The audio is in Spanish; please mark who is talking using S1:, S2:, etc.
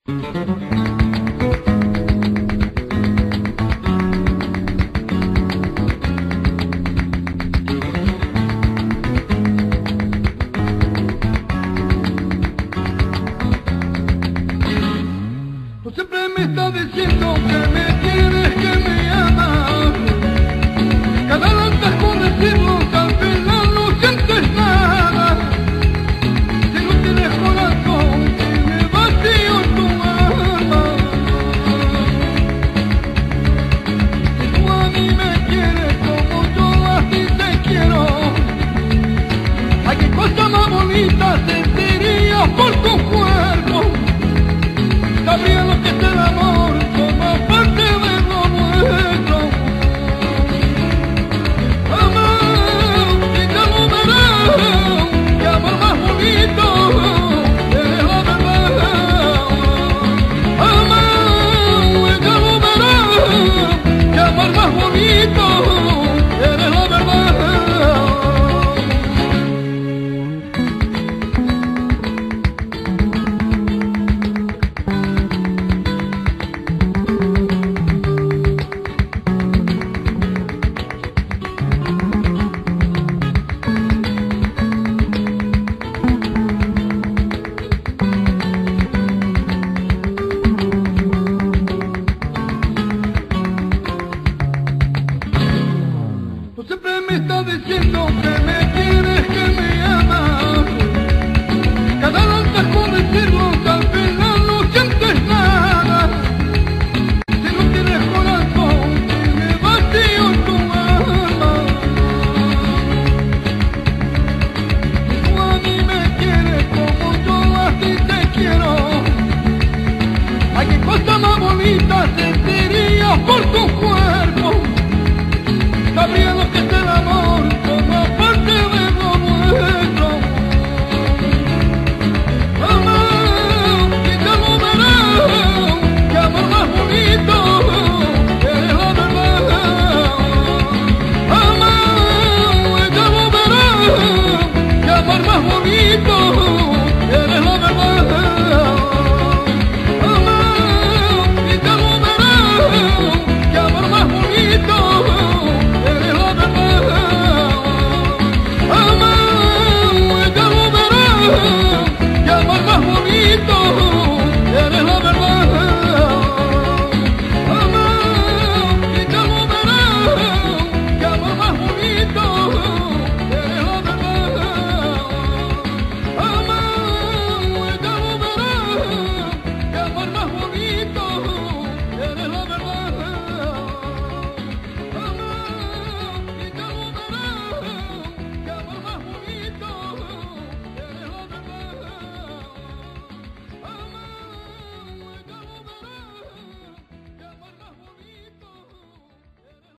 S1: Tú siempre me estás diciendo que me quieres, que me amas. Cada lanza con decirlo, al final no sientes nada. Si no tienes corazón, tiene vacío tu alma. Si tú a mí me quieres como yo a ti te quiero, ay, qué cosa más bonita sentirías por tu cuerpo. Sabría lo que es el amor, forma parte de lo nuestro. Amar, y ya lo verás, que amor más bonito, eres la verdad. Amar, y ya lo verás, que amor más bonito, eres la verdad. Tú siempre me estás diciendo que me quieres, que me amas. Cada lanza con decirlo, al final no sientes nada. Si no tienes corazón, tiene vacío tu alma. Si tú a mí me quieres como yo a ti te quiero, ay, qué cosa más bonita sentirías por tu cuerpo. Sabría lo que es el amor.